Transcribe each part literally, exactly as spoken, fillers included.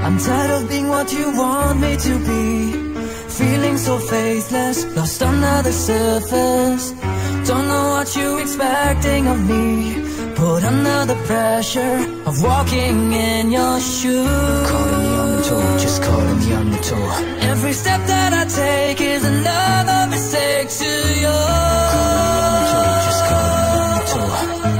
I'm tired of being what you want me to be, feeling so faithless, lost under the surface. Don't know what you're expecting of me, put under the pressure of walking in your shoes. Calling me on the tour, just calling me on the tour. Every step that I take is another mistake to you. Calling me on the tour, just calling me on the tour.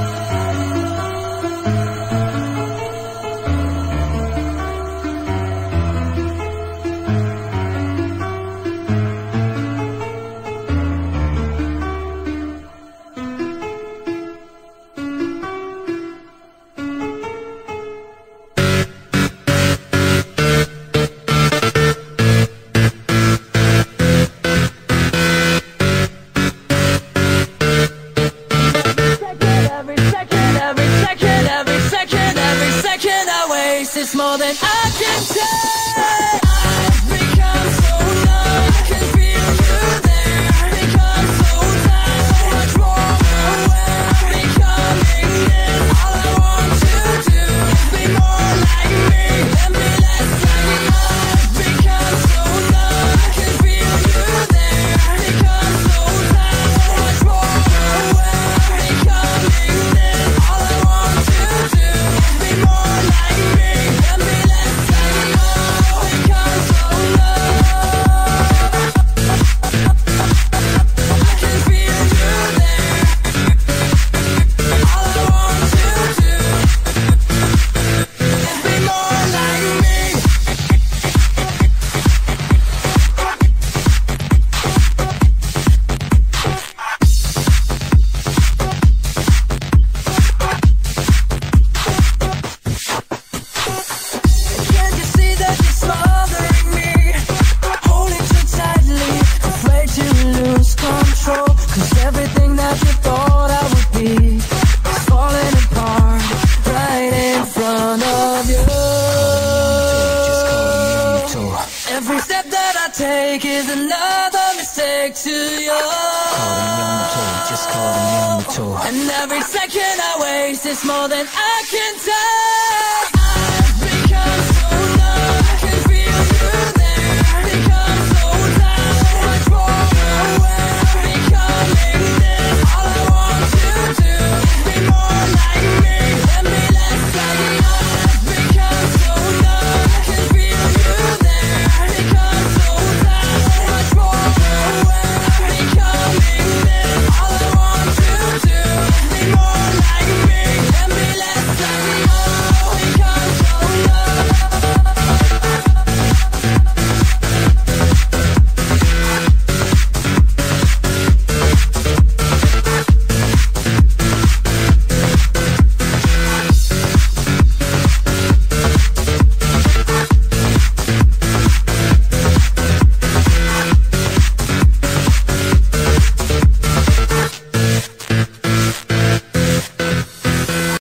It's more than I can take. I've become so numb, I can feel you there. I've become so tired, so much more aware. I'm becoming this. All I want to do is be more like me and be less like me. I've become so numb, I can feel you there. I've become so tired, so much more aware. I'm becoming this. All I want to do is be more like me. Every step that I take is another mistake to you. Calling me on the tour, just calling me on the tour. And every second I waste is more than I can take.